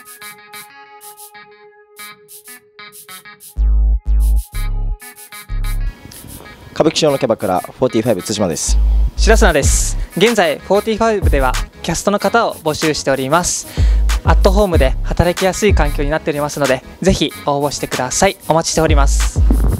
歌舞伎町のキャバクラ45対馬です。 白砂です。現在45ではキャストの方を募集しております。アットホームで働きやすい環境になっておりますので、ぜひ応募してください。お待ちしております。